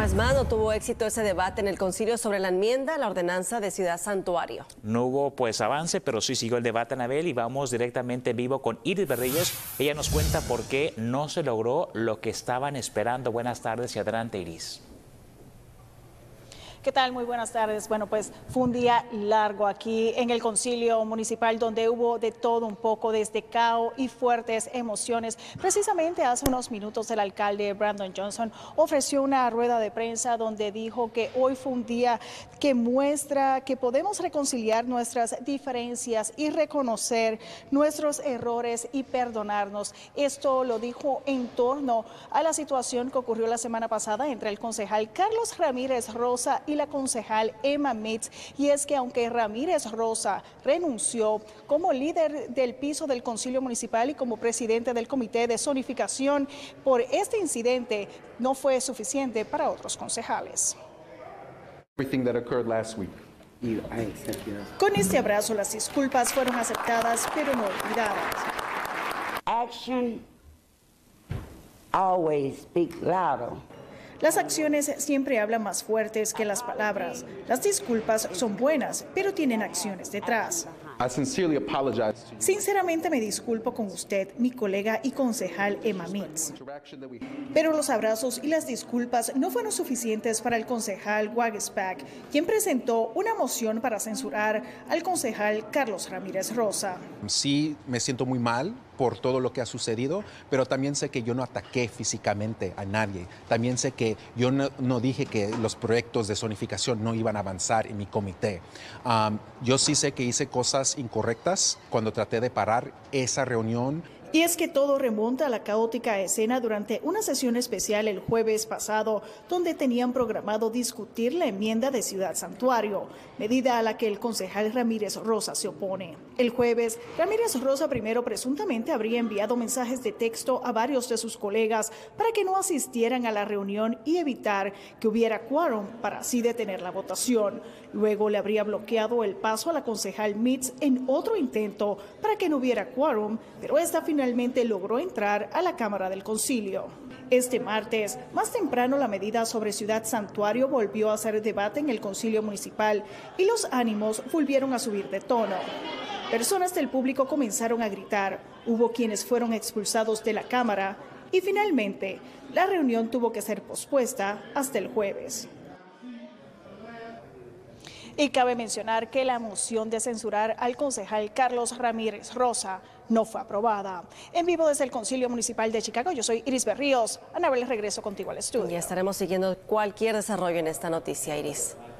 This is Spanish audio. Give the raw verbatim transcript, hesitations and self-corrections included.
vez más, no tuvo éxito ese debate en el concilio sobre la enmienda a la ordenanza de Ciudad Santuario. No hubo pues avance, pero sí siguió el debate, Anabel, y vamos directamente en vivo con Iris Berríos. Ella nos cuenta por qué no se logró lo que estaban esperando. Buenas tardes y adelante, Iris. ¿Qué tal? Muy buenas tardes. Bueno, pues fue un día largo aquí en el concilio municipal donde hubo de todo un poco, desde caos y fuertes emociones. Precisamente hace unos minutos el alcalde Brandon Johnson ofreció una rueda de prensa donde dijo que hoy fue un día que muestra que podemos reconciliar nuestras diferencias y reconocer nuestros errores y perdonarnos. Esto lo dijo en torno a la situación que ocurrió la semana pasada entre el concejal Carlos Ramírez Rosa y la concejal Emma Mitz, y es que aunque Ramírez Rosa renunció como líder del piso del concilio municipal y como presidente del comité de zonificación por este incidente, no fue suficiente para otros concejales. Con este abrazo las disculpas fueron aceptadas pero no olvidadas. Action always speak louder. Las acciones siempre hablan más fuertes que las palabras. Las disculpas son buenas, pero tienen acciones detrás. Sinceramente me disculpo con usted, mi colega y concejal Emma Mitz. Pero los abrazos y las disculpas no fueron suficientes para el concejal Waguespack, quien presentó una moción para censurar al concejal Carlos Ramírez Rosa. Sí, me siento muy mal por todo lo que ha sucedido, pero también sé que yo no ataqué físicamente a nadie. También sé que yo no, no dije que los proyectos de zonificación no iban a avanzar en mi comité. Um, yo sí sé que hice cosas incorrectas cuando traté de parar esa reunión. Y es que todo remonta a la caótica escena durante una sesión especial el jueves pasado, donde tenían programado discutir la enmienda de Ciudad Santuario, medida a la que el concejal Ramírez Rosa se opone. El jueves, Ramírez Rosa primero presuntamente habría enviado mensajes de texto a varios de sus colegas para que no asistieran a la reunión y evitar que hubiera quórum para así detener la votación. Luego le habría bloqueado el paso a la concejal Mitz en otro intento para que no hubiera quórum, pero esta finalmente Finalmente logró entrar a la Cámara del Concilio. Este martes, más temprano, la medida sobre Ciudad Santuario volvió a hacer debate en el Concilio Municipal y los ánimos volvieron a subir de tono. Personas del público comenzaron a gritar, hubo quienes fueron expulsados de la Cámara y finalmente la reunión tuvo que ser pospuesta hasta el jueves. Y cabe mencionar que la moción de censurar al concejal Carlos Ramírez Rosa no fue aprobada. En vivo desde el Concilio Municipal de Chicago, yo soy Iris Berríos. Anabel, regreso contigo al estudio. Ya estaremos siguiendo cualquier desarrollo en esta noticia, Iris.